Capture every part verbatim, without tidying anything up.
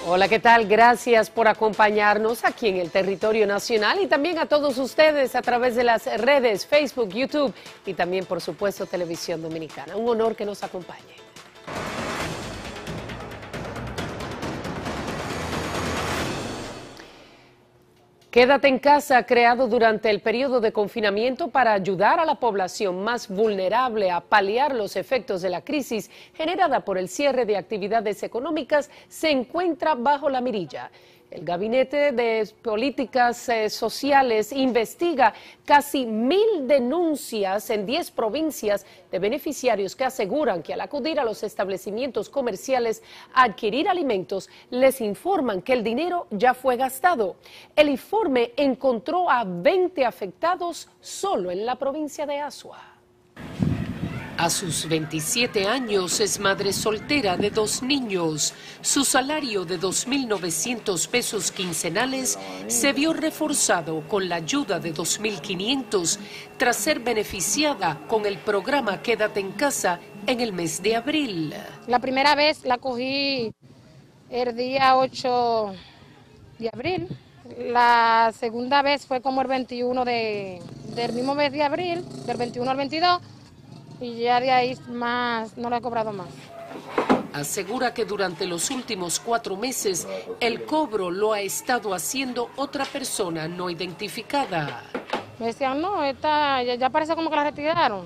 Hola, ¿qué tal? Gracias por acompañarnos aquí en el territorio nacional y también a todos ustedes a través de las redes Facebook, YouTube y también, por supuesto, Televisión Dominicana. Un honor que nos acompañe. Quédate en casa, creado durante el periodo de confinamiento para ayudar a la población más vulnerable a paliar los efectos de la crisis generada por el cierre de actividades económicas, se encuentra bajo la mirilla. El Gabinete de Políticas eh, Sociales investiga casi mil denuncias en diez provincias de beneficiarios que aseguran que al acudir a los establecimientos comerciales a adquirir alimentos, les informan que el dinero ya fue gastado. El informe encontró a veinte afectados solo en la provincia de Azua. A sus veintisiete años es madre soltera de dos niños. Su salario de dos mil novecientos pesos quincenales se vio reforzado con la ayuda de dos mil quinientos tras ser beneficiada con el programa Quédate en Casa en el mes de abril. La primera vez la cogí el día ocho de abril. La segunda vez fue como el veintiuno de, del mismo mes de abril, del veintiuno al veintidós. Y ya de ahí más, no lo he cobrado más. Asegura que durante los últimos cuatro meses el cobro lo ha estado haciendo otra persona no identificada. Me decían, no, esta, ya, ya parece como que la retiraron.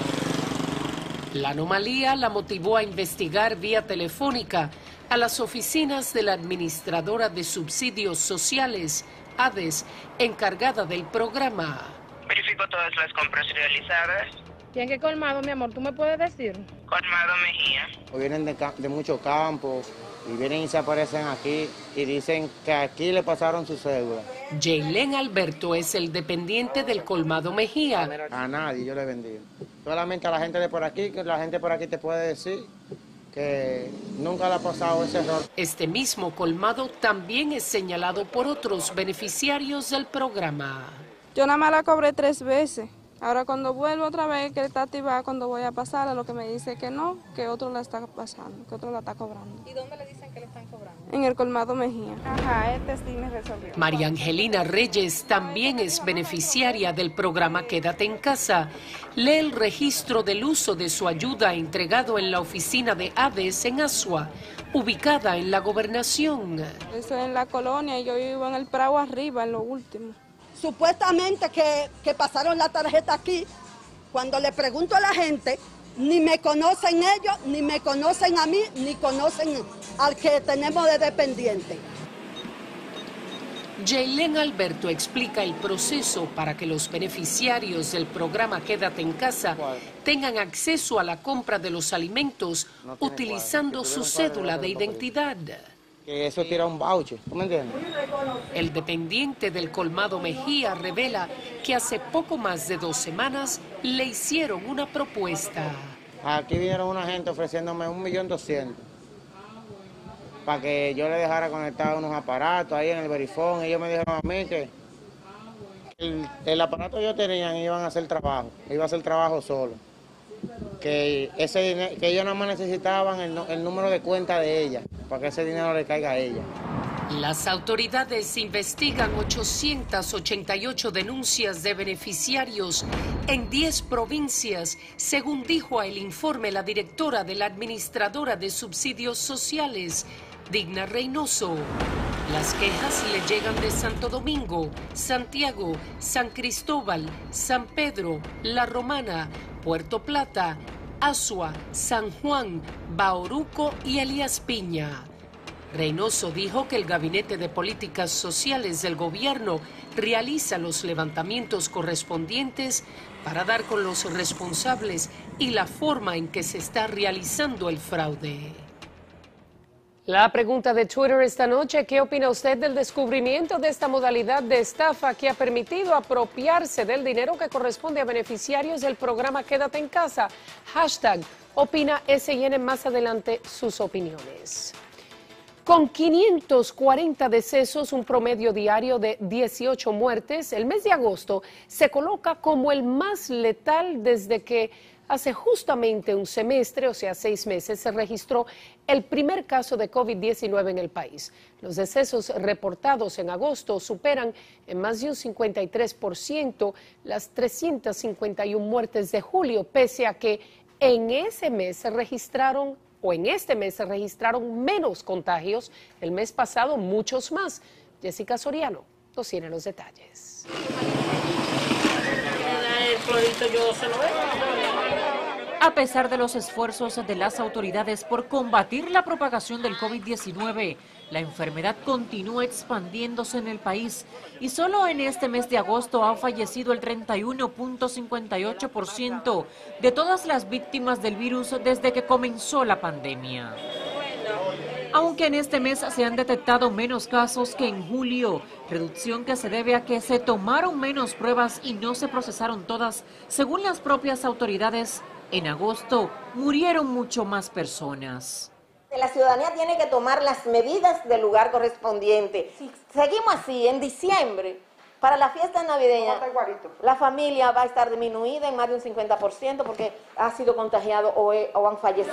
La anomalía la motivó a investigar vía telefónica a las oficinas de la Administradora de Subsidios Sociales, ADES, encargada del programa. Verifico todas las compras realizadas. ¿Y en qué colmado, mi amor? ¿Tú me puedes decir? Colmado Mejía. Vienen de, de muchos campos y vienen y se aparecen aquí y dicen que aquí le pasaron su cédula. Jaylen Alberto es el dependiente del colmado Mejía. A nadie yo le he vendido. Solamente a la gente de por aquí, que la gente por aquí te puede decir que nunca le ha pasado ese error. Este mismo colmado también es señalado por otros beneficiarios del programa. Yo nada más la cobré tres veces. Ahora cuando vuelvo otra vez, que está activada, cuando voy a pasarla, lo que me dice que no, que otro la está pasando, que otro la está cobrando. ¿Y dónde le dicen que le están cobrando? En el colmado Mejía. Ajá, este sí me resolvió. María Angelina Reyes también es beneficiaria del programa Quédate en Casa. Lee el registro del uso de su ayuda entregado en la oficina de ADES en Azua, ubicada en la gobernación. Eso es en la colonia y yo vivo en el Prado arriba, en lo último. Supuestamente que, que pasaron la tarjeta aquí, cuando le pregunto a la gente, ni me conocen ellos, ni me conocen a mí, ni conocen al que tenemos de dependiente. Jaylen Alberto explica el proceso para que los beneficiarios del programa Quédate en Casa tengan acceso a la compra de los alimentos utilizando su cédula de identidad. Que eso tira un voucher, ¿tú me entiendes? El dependiente del colmado Mejía revela que hace poco más de dos semanas le hicieron una propuesta. Aquí vinieron una gente ofreciéndome un millón doscientos para que yo le dejara conectar unos aparatos ahí en el verifón. Ellos me dijeron a mí que el, el aparato que yo tenía iban a hacer trabajo, iba a hacer trabajo solo. Que, ese, que ellos nada más necesitaban el, el número de cuenta de ella, para que ese dinero le caiga a ella. Las autoridades investigan ochocientas ochenta y ocho denuncias de beneficiarios en diez provincias, según dijo a El Informe la directora de la Administradora de Subsidios Sociales, Digna Reynoso. Las quejas le llegan de Santo Domingo, Santiago, San Cristóbal, San Pedro, La Romana, Puerto Plata, Azua, San Juan, Bauruco y Elías Piña. Reynoso dijo que el Gabinete de Políticas Sociales del gobierno realiza los levantamientos correspondientes para dar con los responsables y la forma en que se está realizando el fraude. La pregunta de Twitter esta noche: ¿qué opina usted del descubrimiento de esta modalidad de estafa que ha permitido apropiarse del dinero que corresponde a beneficiarios del programa Quédate en Casa? Hashtag opina S y N, más adelante sus opiniones. Con quinientos cuarenta decesos, un promedio diario de dieciocho muertes, el mes de agosto se coloca como el más letal desde que Hace justamente un semestre, o sea, seis meses, se registró el primer caso de COVID diecinueve en el país. Los decesos reportados en agosto superan en más de un cincuenta y tres por ciento las trescientas cincuenta y una muertes de julio, pese a que en ese mes se registraron, o en este mes se registraron menos contagios, el mes pasado muchos más. Jessica Soriano nos tiene los detalles. A pesar de los esfuerzos de las autoridades por combatir la propagación del COVID diecinueve, la enfermedad continúa expandiéndose en el país y solo en este mes de agosto ha fallecido el treinta y uno punto cincuenta y ocho por ciento de todas las víctimas del virus desde que comenzó la pandemia. Aunque en este mes se han detectado menos casos que en julio, reducción que se debe a que se tomaron menos pruebas y no se procesaron todas, según las propias autoridades. En agosto murieron mucho más personas. La ciudadanía tiene que tomar las medidas del lugar correspondiente. Si seguimos así, en diciembre, para la fiesta navideña, la familia va a estar disminuida en más de un cincuenta por ciento porque ha sido contagiado o, he, o han fallecido.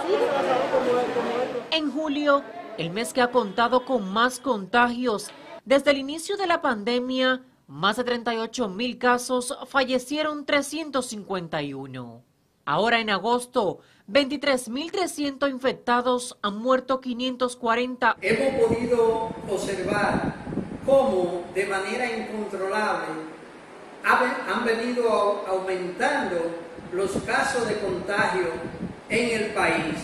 En julio, el mes que ha contado con más contagios, desde el inicio de la pandemia, más de treinta y ocho mil casos, fallecieron trescientos cincuenta y uno. Ahora en agosto, veintitrés mil trescientos infectados, han muerto quinientos cuarenta. Hemos podido observar cómo de manera incontrolable han venido aumentando los casos de contagio en el país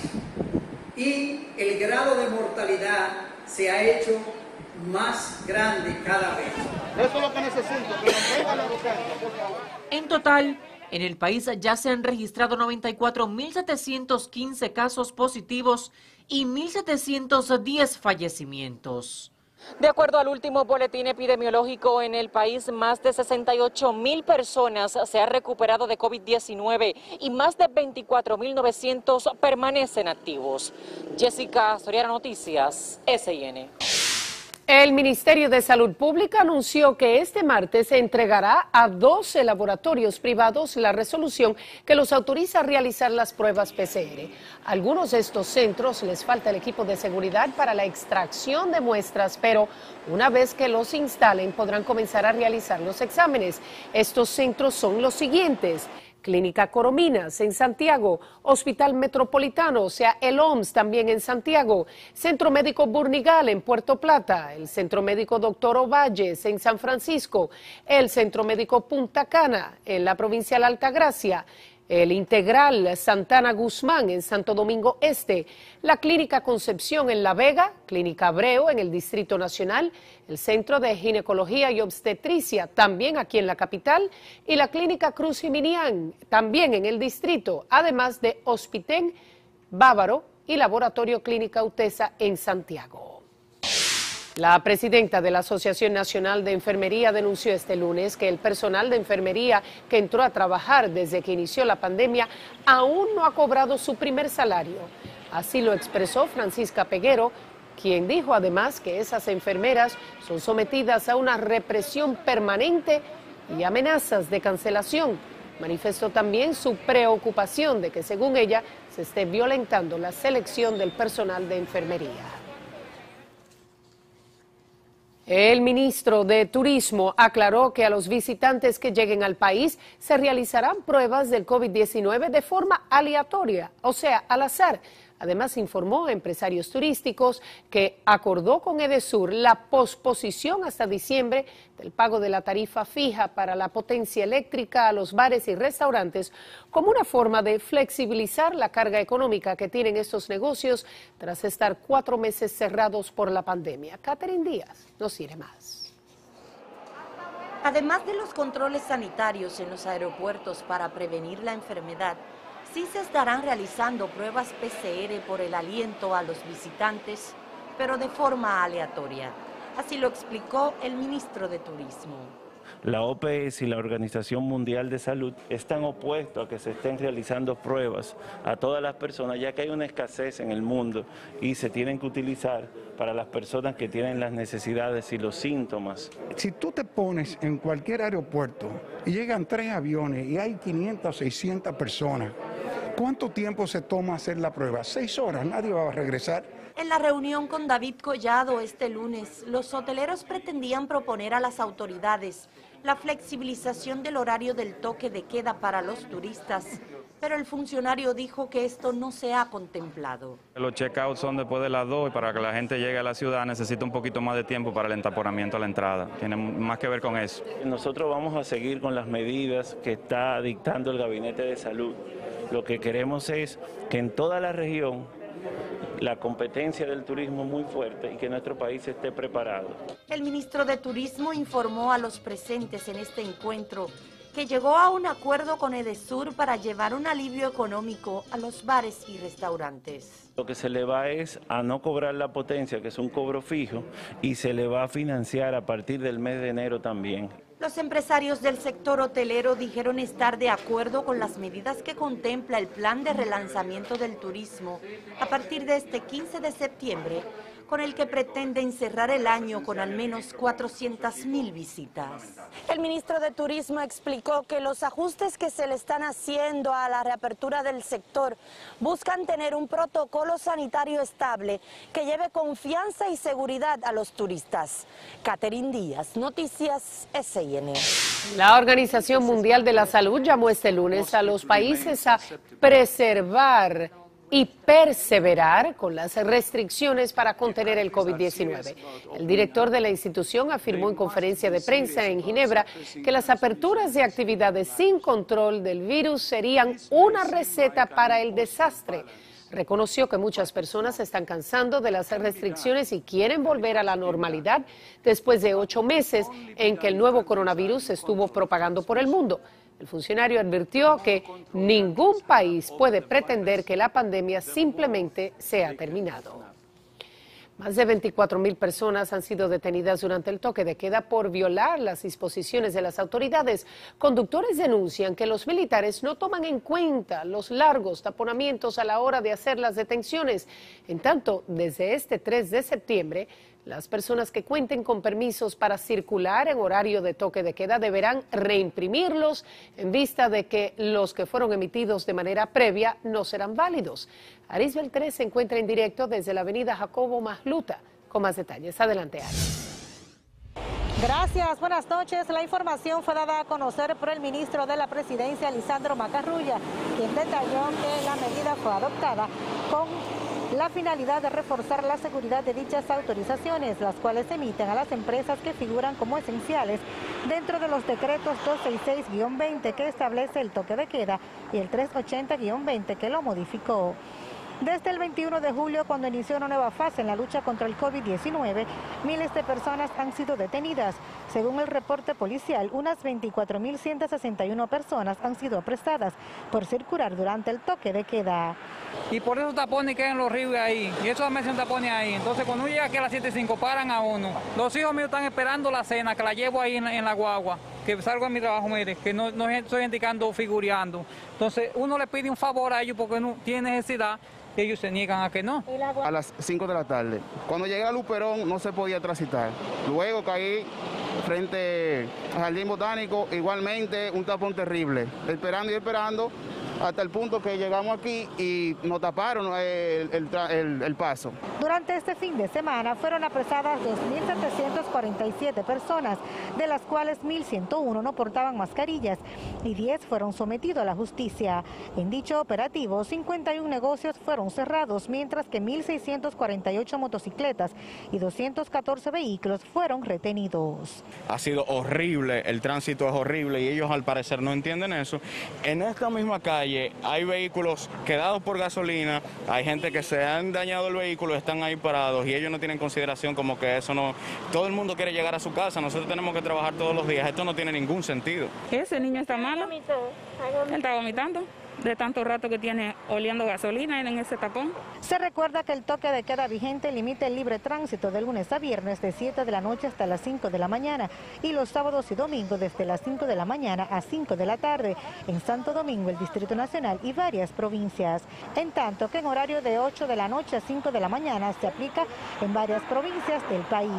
y el grado de mortalidad se ha hecho más grande cada vez. Eso es lo que necesito, que nos vengan los urgencias, por favor. En total, en el país ya se han registrado noventa y cuatro mil setecientos quince casos positivos y mil setecientos diez fallecimientos. De acuerdo al último boletín epidemiológico, en el país más de sesenta y ocho mil personas se han recuperado de COVID diecinueve y más de veinticuatro mil novecientos permanecen activos. Jessica Soriano, Noticias, S I N. El Ministerio de Salud Pública anunció que este martes se entregará a doce laboratorios privados la resolución que los autoriza a realizar las pruebas P C R. A algunos de estos centros les falta el equipo de seguridad para la extracción de muestras, pero una vez que los instalen podrán comenzar a realizar los exámenes. Estos centros son los siguientes: Clínica Corominas en Santiago, Hospital Metropolitano, o sea, el O M S también en Santiago, Centro Médico Burnigal en Puerto Plata, el Centro Médico Doctor Ovalles en San Francisco, el Centro Médico Punta Cana en la provincia de Altagracia, el Integral Santana Guzmán en Santo Domingo Este, la Clínica Concepción en La Vega, Clínica Abreu en el Distrito Nacional, el Centro de Ginecología y Obstetricia también aquí en la capital y la Clínica Cruz Jiminián también en el distrito, además de Hospitén, Bávaro y Laboratorio Clínica Utesa en Santiago. La presidenta de la Asociación Nacional de Enfermería denunció este lunes que el personal de enfermería que entró a trabajar desde que inició la pandemia aún no ha cobrado su primer salario. Así lo expresó Francisca Peguero, quien dijo además que esas enfermeras son sometidas a una represión permanente y amenazas de cancelación. Manifestó también su preocupación de que, según ella, se esté violentando la selección del personal de enfermería. El ministro de Turismo aclaró que a los visitantes que lleguen al país se realizarán pruebas del COVID diecinueve de forma aleatoria, o sea, al azar. Además, informó a empresarios turísticos que acordó con Edesur la posposición hasta diciembre del pago de la tarifa fija para la potencia eléctrica a los bares y restaurantes como una forma de flexibilizar la carga económica que tienen estos negocios tras estar cuatro meses cerrados por la pandemia. Catherine Díaz nos tiene más. Además de los controles sanitarios en los aeropuertos para prevenir la enfermedad, sí se estarán realizando pruebas P C R por el aliento a los visitantes, pero de forma aleatoria. Así lo explicó el ministro de Turismo. La O P S y la Organización Mundial de Salud están opuestos a que se estén realizando pruebas a todas las personas, ya que hay una escasez en el mundo y se tienen que utilizar para las personas que tienen las necesidades y los síntomas. Si tú te pones en cualquier aeropuerto y llegan tres aviones y hay quinientas o seiscientas personas, ¿Cuánto tiempo se toma hacer la prueba? Seis horas, nadie va a regresar. En la reunión con David Collado este lunes, los hoteleros pretendían proponer a las autoridades la flexibilización del horario del toque de queda para los turistas, pero el funcionario dijo que esto no se ha contemplado. Los check-outs son después de las dos y para que la gente llegue a la ciudad necesita un poquito más de tiempo para el entaponamiento a la entrada. Tiene más que ver con eso. Nosotros vamos a seguir con las medidas que está dictando el Gabinete de Salud. Lo que queremos es que en toda la región la competencia del turismo es muy fuerte y que nuestro país esté preparado. El ministro de Turismo informó a los presentes en este encuentro que llegó a un acuerdo con Edesur para llevar un alivio económico a los bares y restaurantes. Lo que se le va es a no cobrar la potencia, que es un cobro fijo, y se le va a financiar a partir del mes de enero también. Los empresarios del sector hotelero dijeron estar de acuerdo con las medidas que contempla el plan de relanzamiento del turismo a partir de este quince de septiembre, con el que pretenden cerrar el año con al menos cuatrocientas mil visitas. El ministro de Turismo explicó que los ajustes que se le están haciendo a la reapertura del sector buscan tener un protocolo sanitario estable que lleve confianza y seguridad a los turistas. Catherine Díaz, Noticias S I N. La Organización Mundial de la Salud llamó este lunes a los países a preservar y perseverar con las restricciones para contener el COVID diecinueve. El director de la institución afirmó en conferencia de prensa en Ginebra que las aperturas de actividades sin control del virus serían una receta para el desastre. Reconoció que muchas personas se están cansando de las restricciones y quieren volver a la normalidad después de ocho meses en que el nuevo coronavirus se estuvo propagando por el mundo. El funcionario advirtió que ningún país puede pretender que la pandemia simplemente se ha terminado. Más de veinticuatro mil personas han sido detenidas durante el toque de queda por violar las disposiciones de las autoridades. Conductores denuncian que los militares no toman en cuenta los largos taponamientos a la hora de hacer las detenciones. En tanto, desde este tres de septiembre, las personas que cuenten con permisos para circular en horario de toque de queda deberán reimprimirlos en vista de que los que fueron emitidos de manera previa no serán válidos. Aris Beltrés se encuentra en directo desde la avenida Jacobo Masluta. Con más detalles. Adelante, Aris. Gracias, buenas noches. La información fue dada a conocer por el ministro de la Presidencia, Lisandro Macarrulla, quien detalló que la medida fue adoptada con la finalidad de reforzar la seguridad de dichas autorizaciones, las cuales se emiten a las empresas que figuran como esenciales dentro de los decretos doscientos sesenta y seis guion veinte que establece el toque de queda y el trescientos ochenta guion veinte que lo modificó. Desde el veintiuno de julio, cuando inició una nueva fase en la lucha contra el COVID diecinueve, miles de personas han sido detenidas. Según el reporte policial, unas veinticuatro mil ciento sesenta y una personas han sido apresadas por circular durante el toque de queda. Y por esos tapones quedan los ríos ahí, y eso me hacen tapones ahí. Entonces cuando uno llega aquí a las siete y cinco paran a uno. Los hijos míos están esperando la cena, que la llevo ahí en, en la guagua, que salgo a mi trabajo, mire, que no, no estoy indicando, figureando. Entonces uno le pide un favor a ellos porque no tiene necesidad. Y ellos se niegan a que no. A las cinco de la tarde. Cuando llegué a Luperón no se podía transitar. Luego caí frente al Jardín Botánico, igualmente un tapón terrible. Esperando y esperando hasta el punto que llegamos aquí y nos taparon el, el, el, el paso. Durante este fin de semana fueron apresadas dos mil setecientas cuarenta y siete personas, de las cuales mil ciento uno no portaban mascarillas y diez fueron sometidos a la justicia. En dicho operativo, cincuenta y uno negocios fueron cerrados, mientras que mil seiscientas cuarenta y ocho motocicletas y doscientos catorce vehículos fueron retenidos. Ha sido horrible, el tránsito es horrible y ellos al parecer no entienden eso. En esta misma calle hay vehículos quedados por gasolina, hay gente que se han dañado el vehículo, están ahí parados y ellos no tienen consideración como que eso no... Todo el mundo quiere llegar a su casa, nosotros tenemos que trabajar todos los días, esto no tiene ningún sentido. Ese niño está malo, él está vomitando de tanto rato que tiene oliendo gasolina en ese tapón. Se recuerda que el toque de queda vigente limita el libre tránsito de lunes a viernes de siete de la noche hasta las cinco de la mañana y los sábados y domingos desde las cinco de la mañana a cinco de la tarde en Santo Domingo, el Distrito Nacional y varias provincias. En tanto que en horario de ocho de la noche a cinco de la mañana se aplica en varias provincias del país.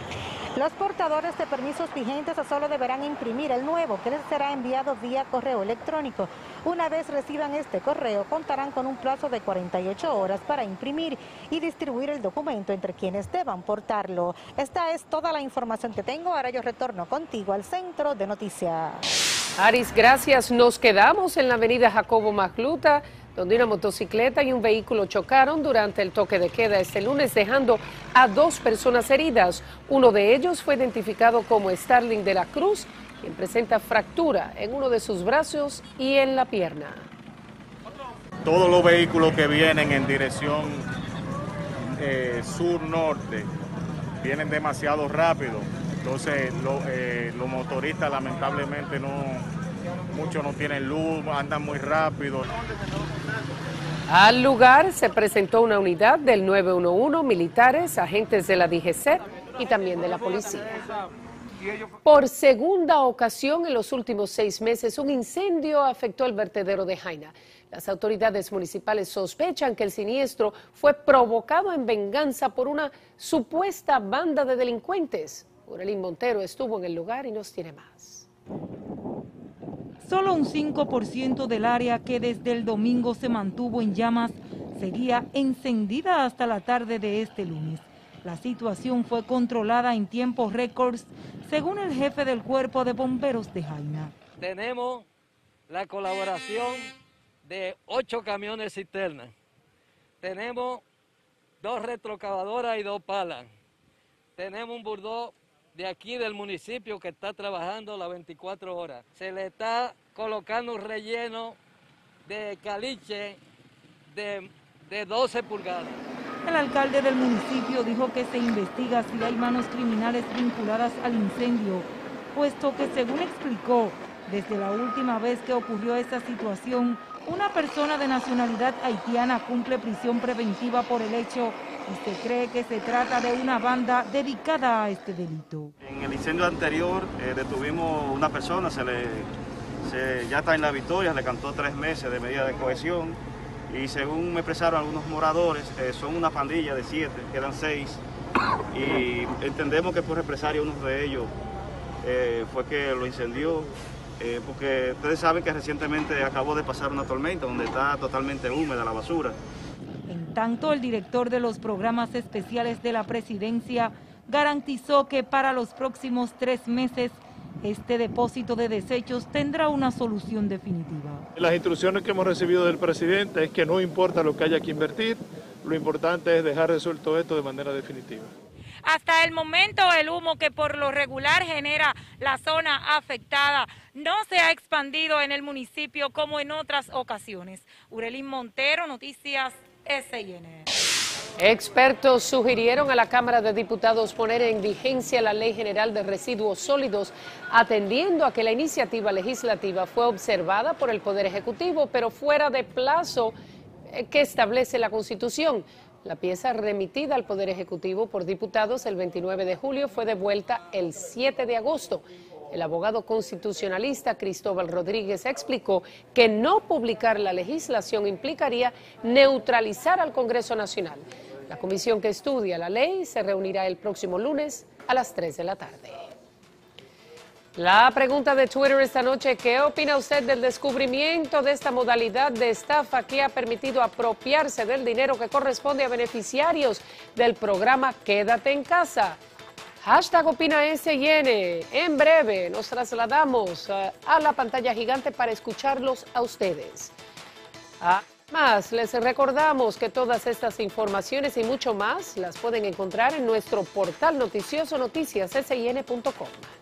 Los portadores de permisos vigentes solo deberán imprimir el nuevo, que les será enviado vía correo electrónico. Una vez recibido reciban este correo contarán con un plazo de cuarenta y ocho horas para imprimir y distribuir el documento entre quienes deban portarlo. Esta es toda la información que tengo. Ahora yo retorno contigo al centro de noticias. Aris, gracias. Nos quedamos en la avenida Jacobo Magluta, donde una motocicleta y un vehículo chocaron durante el toque de queda este lunes, dejando a dos personas heridas. Uno de ellos fue identificado como Starling de la Cruz, quien presenta fractura en uno de sus brazos y en la pierna. Todos los vehículos que vienen en dirección eh, sur-norte vienen demasiado rápido, entonces lo, eh, los motoristas lamentablemente no, muchos no tienen luz, andan muy rápido. Al lugar se presentó una unidad del nueve uno uno, militares, agentes de la D G C y también de la policía. Por segunda ocasión en los últimos seis meses, un incendio afectó el vertedero de Jaina. Las autoridades municipales sospechan que el siniestro fue provocado en venganza por una supuesta banda de delincuentes. Urelín Montero estuvo en el lugar y nos tiene más. Solo un cinco por ciento del área que desde el domingo se mantuvo en llamas seguía encendida hasta la tarde de este lunes. La situación fue controlada en tiempos récords, según el jefe del Cuerpo de Bomberos de Jaina. Tenemos la colaboración de ocho camiones cisternas. Tenemos dos retrocavadoras y dos palas. Tenemos un burdó de aquí del municipio que está trabajando las veinticuatro horas. Se le está colocando un relleno de caliche de, de doce pulgadas. El alcalde del municipio dijo que se investiga si hay manos criminales vinculadas al incendio, puesto que, según explicó, desde la última vez que ocurrió esta situación, una persona de nacionalidad haitiana cumple prisión preventiva por el hecho y se cree que se trata de una banda dedicada a este delito. En el incendio anterior eh, detuvimos una persona, se le, se, ya está en la Victoria, le cantó tres meses de medida de cohesión y según me expresaron algunos moradores, eh, son una pandilla de siete, quedan seis y entendemos que por represalia uno de ellos eh, fue que lo incendió. Eh, porque ustedes saben que recientemente acabó de pasar una tormenta donde está totalmente húmeda la basura. En tanto, el director de los programas especiales de la presidencia garantizó que para los próximos tres meses este depósito de desechos tendrá una solución definitiva. Las instrucciones que hemos recibido del presidente es que no importa lo que haya que invertir, lo importante es dejar resuelto esto de manera definitiva. Hasta el momento el humo que por lo regular genera la zona afectada no se ha expandido en el municipio como en otras ocasiones. Urelín Montero, Noticias S I N. Expertos sugirieron a la Cámara de Diputados poner en vigencia la Ley General de Residuos Sólidos, atendiendo a que la iniciativa legislativa fue observada por el Poder Ejecutivo, pero fuera de plazo que establece la Constitución. La pieza remitida al Poder Ejecutivo por diputados el veintinueve de julio fue devuelta el siete de agosto. El abogado constitucionalista Cristóbal Rodríguez explicó que no publicar la legislación implicaría neutralizar al Congreso Nacional. La comisión que estudia la ley se reunirá el próximo lunes a las tres de la tarde. La pregunta de Twitter esta noche: ¿qué opina usted del descubrimiento de esta modalidad de estafa que ha permitido apropiarse del dinero que corresponde a beneficiarios del programa Quédate en Casa? Hashtag Opina S I N. En breve nos trasladamos a la pantalla gigante para escucharlos a ustedes. Además, les recordamos que todas estas informaciones y mucho más las pueden encontrar en nuestro portal noticioso noticias S I N punto com.